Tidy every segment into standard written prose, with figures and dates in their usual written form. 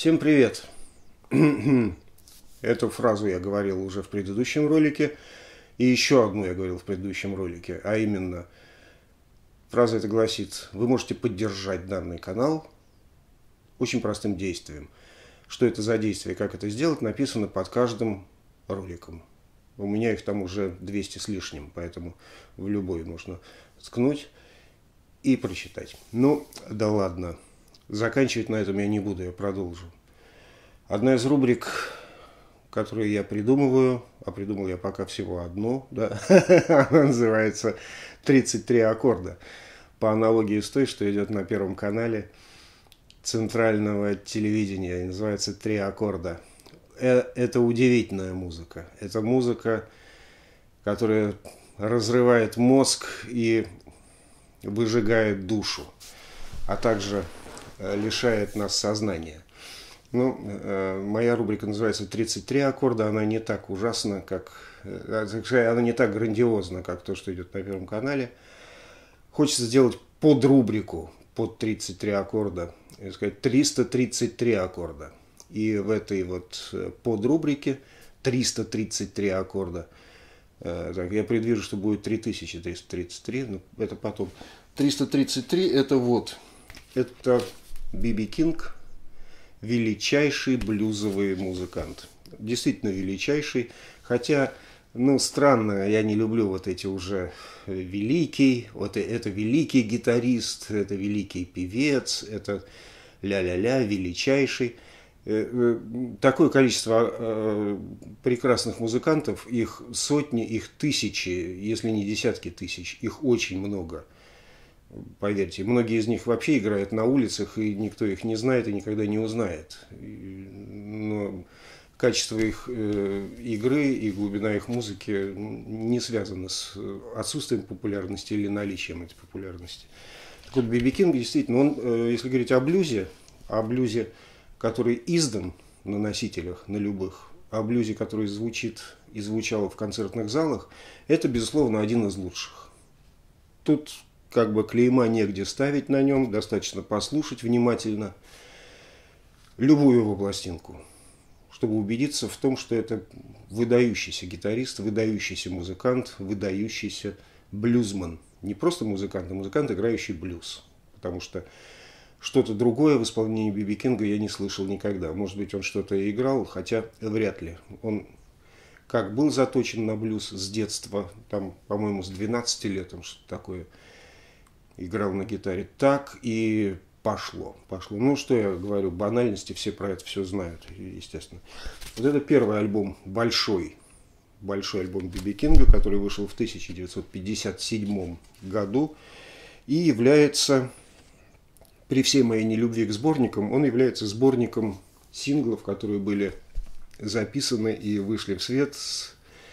Всем привет! Эту фразу я говорил уже в предыдущем ролике. И еще одну я говорил в предыдущем ролике. А именно, фраза эта гласит: вы можете поддержать данный канал очень простым действием. Что это за действие и как это сделать, написано под каждым роликом. У меня их там уже 200 с лишним, поэтому в любой можно ткнуть и прочитать. Ну, да ладно. Заканчивать на этом я не буду, я продолжу. Одна из рубрик, которую я придумываю, а придумал я пока всего одну, да, она называется «33 аккорда». По аналогии с той, что идет на Первом канале центрального телевидения, и называется «Три аккорда». Это удивительная музыка. Это музыка, которая разрывает мозг и выжигает душу, а также лишает нас сознания. Ну, моя рубрика называется «33 аккорда». Она не так ужасна, она не так грандиозна, как то, что идет на Первом канале. Хочется сделать подрубрику под 33 аккорда, и сказать 333 аккорда. И в этой вот подрубрике 333 аккорда. Так, я предвижу, что будет 3333, но это потом. 333 это вот. Это Би-Би Кинг, величайший блюзовый музыкант. Действительно величайший. Хотя, ну, странно, я не люблю вот эти уже великий. Вот это великий гитарист, это великий певец, это ля-ля-ля, величайший. Такое количество прекрасных музыкантов, их сотни, их тысячи, если не десятки тысяч, их очень много. Поверьте, многие из них вообще играют на улицах, и никто их не знает и никогда не узнает. Но качество их игры и глубина их музыки не связаны с отсутствием популярности или наличием этой популярности. Так вот, Би-Би Кинг действительно, он, если говорить о блюзе, который издан на носителях, на любых, о блюзе, который звучит и звучал в концертных залах, это, безусловно, один из лучших. Тут как бы клейма негде ставить на нем, достаточно послушать внимательно любую его пластинку, чтобы убедиться в том, что это выдающийся гитарист, выдающийся музыкант, выдающийся блюзман. Не просто музыкант, а музыкант, играющий блюз. Потому что что-то другое в исполнении Би-Би Кинга я не слышал никогда. Может быть, он что-то и играл, хотя вряд ли. Он как был заточен на блюз с детства, там, по-моему, с 12 лет, что-то такое, играл на гитаре, так и пошло. Ну, что я говорю, банальности, все про это все знают, естественно. Вот это первый альбом, большой альбом Би-Би Кинга, который вышел в 1957 году и является, при всей моей нелюбви к сборникам, он является сборником синглов, которые были записаны и вышли в свет с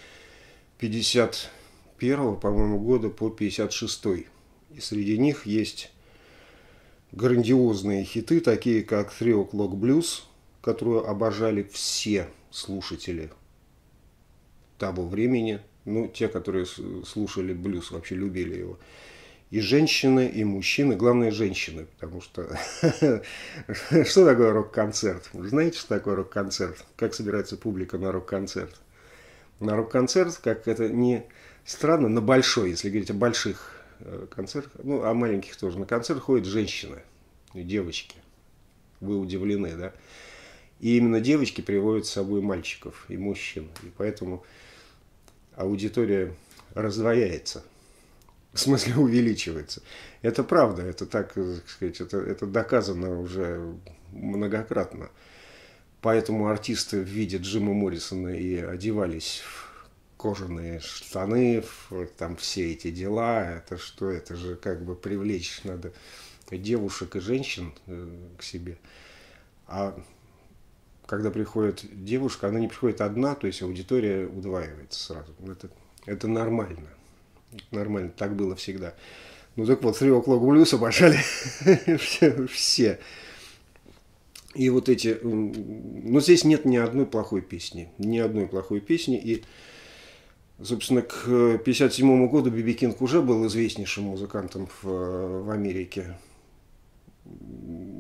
51-го, по-моему, года по 56-й. И среди них есть грандиозные хиты, такие как «Three O'Clock Blues», которую обожали все слушатели того времени. Ну, те, которые слушали блюз, вообще любили его. И женщины, и мужчины, главное женщины, потому что что такое рок-концерт? Вы знаете, что такое рок-концерт? Как собирается публика на рок-концерт? На рок-концерт, как это не странно, на большой, если говорить о больших концертах, ну, о маленьких тоже, на концерт ходят женщины, девочки. Вы удивлены, да? И именно девочки приводят с собой мальчиков и мужчин. И поэтому аудитория раздвояется. В смысле, увеличивается. Это правда, это так сказать, это доказано уже многократно. Поэтому артисты в виде Джима Моррисона и одевались в кожаные штаны, там все эти дела. Это что? Это же как бы привлечь надо девушек и женщин к себе. А когда приходит девушка, она не приходит одна, то есть аудитория удваивается сразу. Это нормально. Нормально, так было всегда. Ну так вот, Three O'Clock Blues обожали все. И вот эти... Ну, здесь нет ни одной плохой песни. Ни одной плохой песни. И, собственно, к 1957 году Би-Би Кинг уже был известнейшим музыкантом в Америке.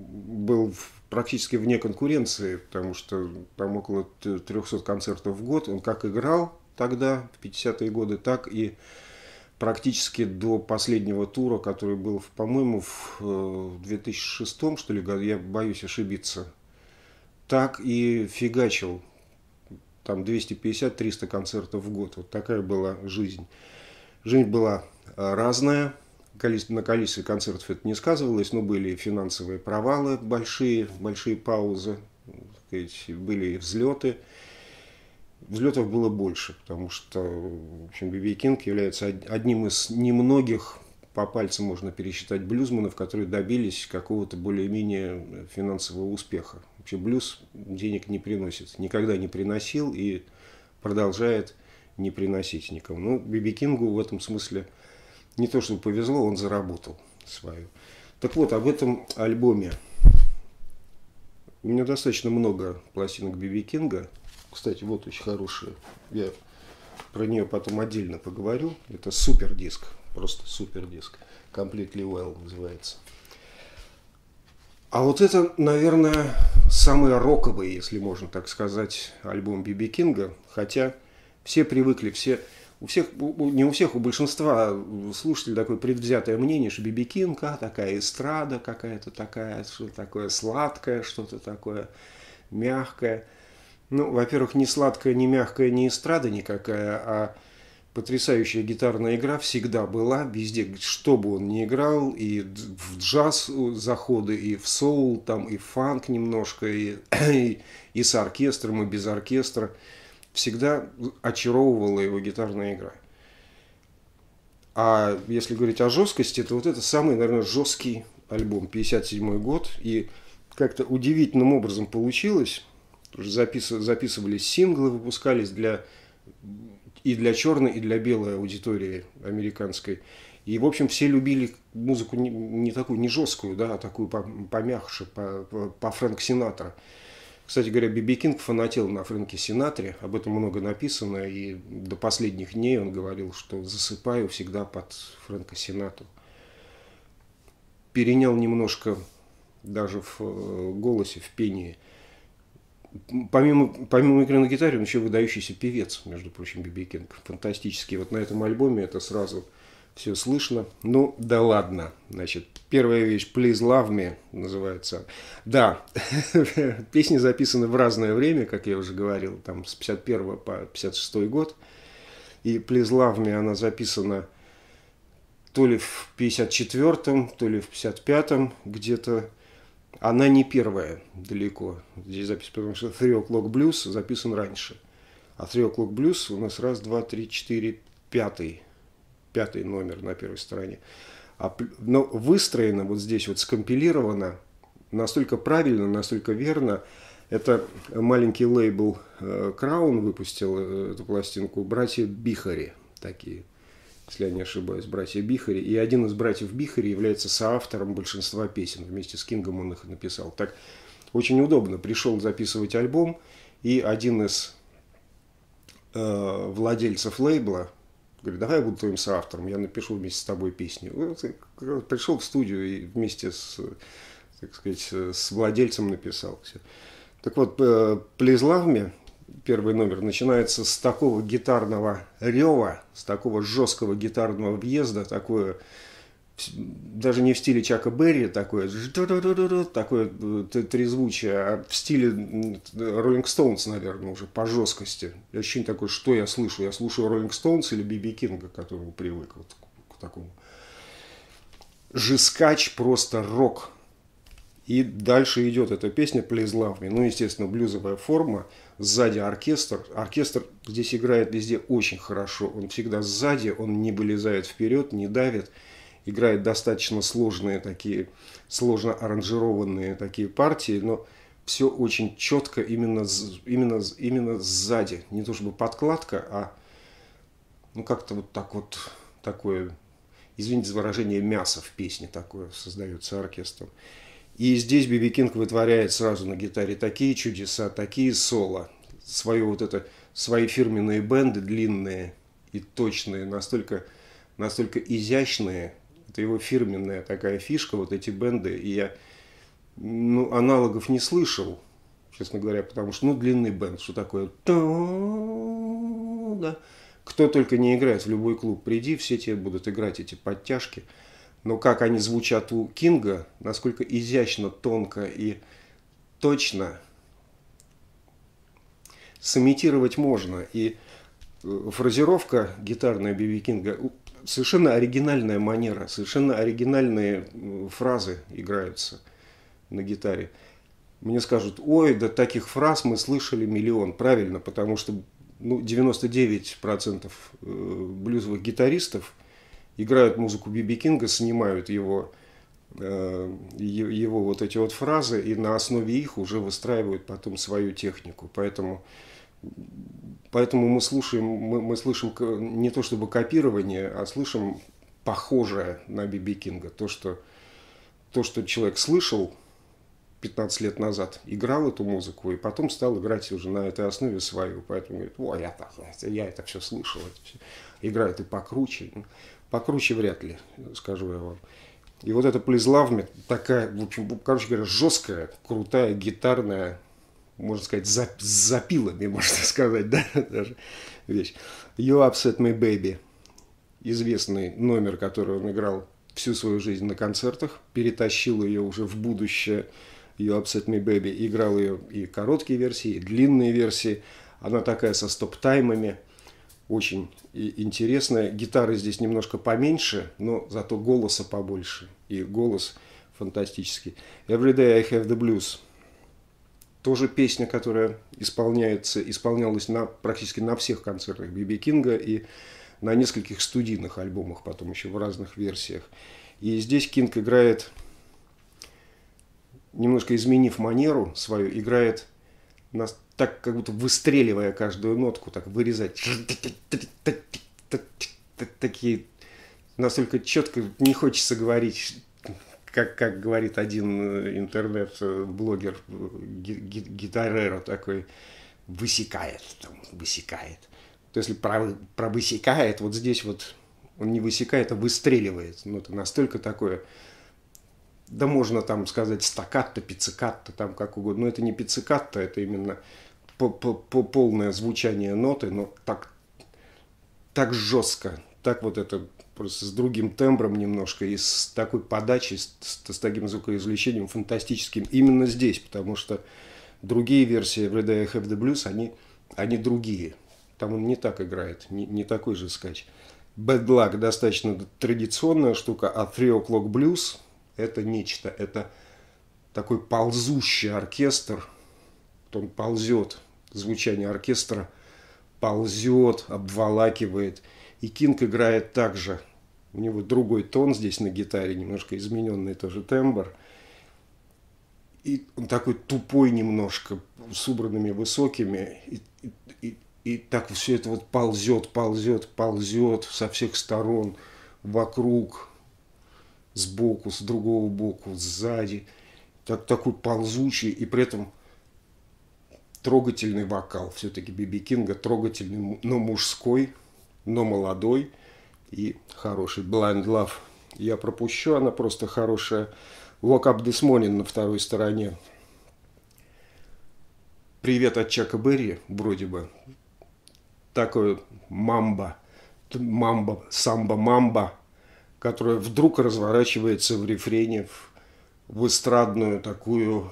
был практически вне конкуренции, потому что там около 300 концертов в год. Он как играл тогда, в 50-е годы, так и практически до последнего тура, который был, по-моему, в 2006, что ли, году, я боюсь ошибиться, так и фигачил. Там 250-300 концертов в год. Вот такая была жизнь. Жизнь была разная. На количестве концертов это не сказывалось, но были финансовые провалы, большие паузы, были взлеты. Взлетов было больше, потому что, в общем, Би-Би Кинг является одним из немногих, по пальцам можно пересчитать, блюзманов, которые добились какого-то более-менее финансового успеха. Вообще блюз денег не приносит, никогда не приносил и продолжает не приносить никому. Ну, Би-Би Кингу в этом смысле не то, что повезло, он заработал свою. Так вот, об этом альбоме. У меня достаточно много пластинок Би-Би Кинга. Кстати, вот очень хорошая. Я про нее потом отдельно поговорю. Это супер диск. Просто супер диск. Completely Well называется. А вот это, наверное, самый роковый, если можно так сказать, альбом Би-Би Кинга. Хотя все привыкли, не у всех, у большинства слушателей такое предвзятое мнение, что Би-Би Кинг, такая эстрада какая-то такая, что-то такое сладкое, что-то такое мягкое. Ну, во-первых, не сладкая, не мягкая, не эстрада никакая, а потрясающая гитарная игра всегда была, везде, что бы он ни играл, и в джаз заходы, и в соул, там, и в фанк немножко, и с оркестром, и без оркестра. Всегда очаровывала его гитарная игра. А если говорить о жесткости, то вот это самый, наверное, жесткий альбом, 57 год, и как-то удивительным образом получилось. Записывались синглы, выпускались и для черной, и для белой аудитории американской. И, в общем, все любили музыку не такую, не жесткую, да, а такую помягче, по Фрэнк Синатра. Кстати говоря, Би-Би Кинг фанател на Фрэнке Синатре, об этом много написано, и до последних дней он говорил, что засыпаю всегда под Фрэнка Синатру. Перенял немножко даже в голосе, в пении. Помимо игры на гитаре, он еще выдающийся певец, между прочим, Би-Би Кинг. Фантастический. Вот на этом альбоме это сразу все слышно. Ну, да ладно. Значит, первая вещь «Please Love Me» называется. Да, песни записаны в разное время, как я уже говорил, там с 51 по 56 год. И «Please Love Me» она записана то ли в 54-м, то ли в 55-м где-то. Она не первая далеко. Здесь запись, потому что «Three O'Clock Blues» записан раньше. А «Three O'Clock Blues» у нас раз, два, три, четыре, пятый номер на первой стороне. Но выстроено вот здесь, вот скомпилировано настолько правильно, настолько верно. Это маленький лейбл Crown выпустил эту пластинку. Братья Бихари такие, если я не ошибаюсь, братья Бихари. И один из братьев Бихари является соавтором большинства песен. Вместе с Кингом он их написал. Так очень удобно. Пришел записывать альбом, и один из владельцев лейбла говорит: давай я буду твоим соавтором, я напишу вместе с тобой песню. Вот, пришел в студию и вместе с, так сказать, с владельцем написал все. Так вот, «Please Love Me», первый номер, начинается с такого гитарного рева, с такого жесткого гитарного въезда, такое, даже не в стиле Чака Берри, такое трезвучие, а в стиле Rolling Stones, наверное, уже по жесткости. Ощущение такое, что я слышу? Я слушаю Rolling Stones или Би-Би Кинга, к которому привык, вот к такому. Жескач, просто рок. И дальше идет эта песня «Please Love Me». Ну, естественно, блюзовая форма. Сзади оркестр. Оркестр здесь играет везде очень хорошо. Он всегда сзади, он не вылезает вперед, не давит. Играет достаточно сложные такие, сложно аранжированные такие партии, но все очень четко именно сзади. Не то чтобы подкладка, а ну как-то вот так вот такое, извините за выражение, мясо в песне такое создается оркестром. И здесь Би-Би Кинг вытворяет сразу на гитаре такие чудеса, такие соло, свои фирменные бенды длинные и точные, настолько изящные. Это его фирменная такая фишка, вот эти бенды. И я Ну, аналогов не слышал, честно говоря, потому что, ну, длинный бенд, что такое? Да. Кто только не играет в любой клуб, приди, все тебе будут играть эти подтяжки. Но как они звучат у Кинга, насколько изящно, тонко и точно, сымитировать можно. И фразировка гитарная Би-Би Кинга, совершенно оригинальная манера, совершенно оригинальные фразы играются на гитаре. Мне скажут: ой, да таких фраз мы слышали миллион. Правильно, потому что 99% блюзовых гитаристов играют музыку Би-Би Кинга, снимают его вот эти вот фразы и на основе их уже выстраивают потом свою технику. Поэтому мы слышим не то чтобы копирование, а слышим похожее на Би-Би Кинга. То, что человек слышал 15 лет назад, играл эту музыку и потом стал играть уже на этой основе свою. Поэтому говорит: ой, я это все слышал, это все. Играет и покруче. Покруче вряд ли, скажу я вам. И вот эта Please Love Me такая, в общем, короче говоря, жесткая, крутая, гитарная, можно сказать, с запилами, можно сказать, да, даже вещь. You Upset Me Baby. Известный номер, который он играл всю свою жизнь на концертах. Перетащил ее уже в будущее. You Upset Me Baby. Играл ее и короткие версии, и длинные версии. Она такая со стоп-таймами. Очень интересная. Гитары здесь немножко поменьше, но зато голоса побольше. И голос фантастический. Every Day I Have the Blues. Тоже песня, которая исполнялась практически на всех концертах Би-Би Кинга и на нескольких студийных альбомах, потом еще в разных версиях. И здесь Кинг играет, немножко изменив манеру свою, играет так, как будто выстреливая каждую нотку, так вырезать. Такие, настолько четко, не хочется говорить, как говорит один интернет-блогер, гитареро такой, высекает. То если про высекает, вот здесь вот он не высекает, а выстреливает. Ну, это настолько такое, да можно там сказать стаккато, пиццикатто, там как угодно. Но это не пиццикатто, это именно полное звучание ноты, но так жестко, так вот это просто с другим тембром немножко и с такой подачей, с таким звукоизвлечением фантастическим именно здесь, потому что другие версии Every Day I Have the Blues, они другие. Там он не так играет, не такой же скач. Bad Luck достаточно традиционная штука, а Three O'Clock Blues это нечто, это такой ползущий оркестр, он ползет, звучание оркестра ползет, обволакивает. И Кинг играет так же. У него другой тон здесь на гитаре, немножко измененный тоже тембр. И он такой тупой немножко, с убранными высокими. И так все это вот ползет со всех сторон, вокруг, сбоку, с другого боку, сзади. Такой ползучий и при этом трогательный вокал. Все-таки Би-Би Кинга трогательный, но мужской, но молодой и хороший. Blind Love я пропущу, она просто хорошая. Woke Up This Morning на второй стороне. Привет от Чака Берри, вроде бы. Такое самба-мамба, которая вдруг разворачивается в рефрене в эстрадную такую,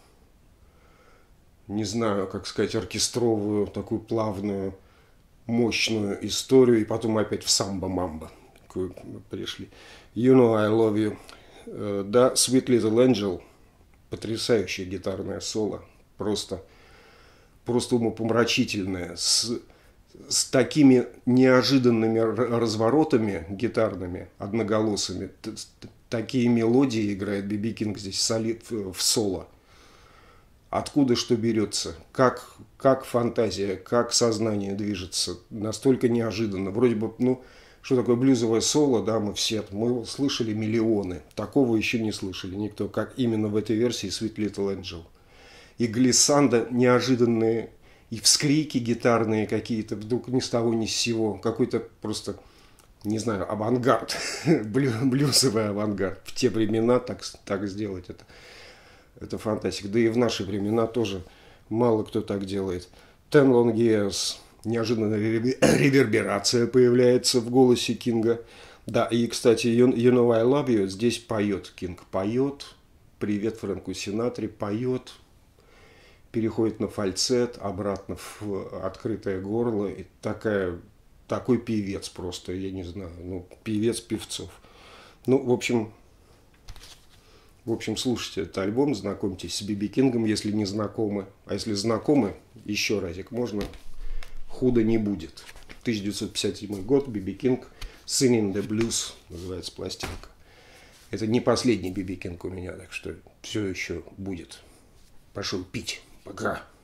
не знаю, как сказать, оркестровую, такую плавную, мощную историю, и потом опять в самбо-мамбо пришли. You Know I Love You. Да, Sweet Little Angel, потрясающее гитарное соло, просто умопомрачительное, с такими неожиданными разворотами гитарными, одноголосыми, такие мелодии играет Би-Би Кинг здесь в соло. Откуда что берется, как фантазия, как сознание движется, настолько неожиданно. Вроде бы, что такое блюзовое соло, да, мы его слышали миллионы, такого еще не слышали никто, как именно в этой версии Sweet Little Angel. И глиссандо неожиданные, и вскрики гитарные какие-то, вдруг ни с того ни с сего, какой-то просто, не знаю, авангард, блюзовый авангард. В те времена так сделать это Это фантастика. Да и в наши времена тоже мало кто так делает. Ten Long Years. Неожиданная реверберация появляется в голосе Кинга. Да, и, кстати, You Know I Love You здесь поет Кинг. Поет. Привет Фрэнку Синатре. Поет. Переходит на фальцет, обратно в открытое горло. И такой певец просто, я не знаю, ну, певец певцов. Ну, в общем, слушайте этот альбом, знакомьтесь с Би Кингом, если не знакомы. А если знакомы, еще разик, можно, худо не будет. 1957 год, Би Кинг, Singing the Blues, называется пластинка. Это не последний Би Кинг у меня, так что все еще будет. Пошел пить. Пока.